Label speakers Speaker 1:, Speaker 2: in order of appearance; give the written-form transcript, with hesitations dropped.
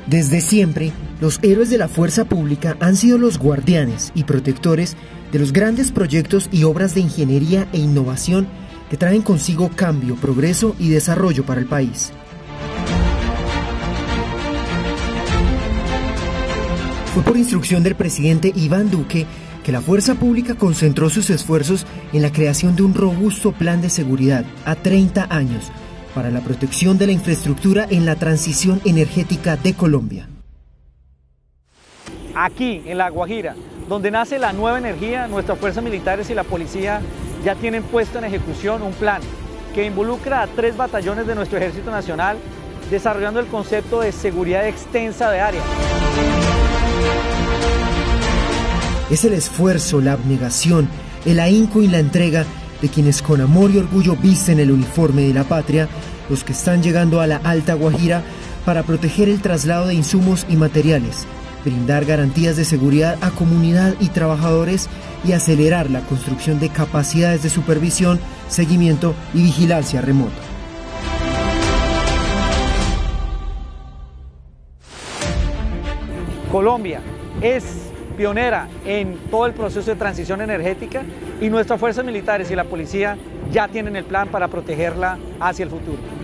Speaker 1: Desde siempre, los héroes de la fuerza pública han sido los guardianes y protectores de los grandes proyectos y obras de ingeniería e innovación que traen consigo cambio, progreso y desarrollo para el país. Fue por instrucción del presidente Iván Duque que la fuerza pública concentró sus esfuerzos en la creación de un robusto plan de seguridad a 30 años para la protección de la infraestructura en la transición energética de Colombia.
Speaker 2: Aquí, en La Guajira, donde nace la nueva energía, nuestras fuerzas militares y la policía ya tienen puesto en ejecución un plan que involucra a 3 batallones de nuestro Ejército Nacional, desarrollando el concepto de seguridad extensa de área.
Speaker 1: Es el esfuerzo, la abnegación, el ahínco y la entrega de quienes con amor y orgullo visten el uniforme de la patria, los que están llegando a la Alta Guajira para proteger el traslado de insumos y materiales, brindar garantías de seguridad a comunidad y trabajadores y acelerar la construcción de capacidades de supervisión, seguimiento y vigilancia remota.
Speaker 2: Colombia es pionera en todo el proceso de transición energética y nuestras fuerzas militares y la policía ya tienen el plan para protegerla hacia el futuro.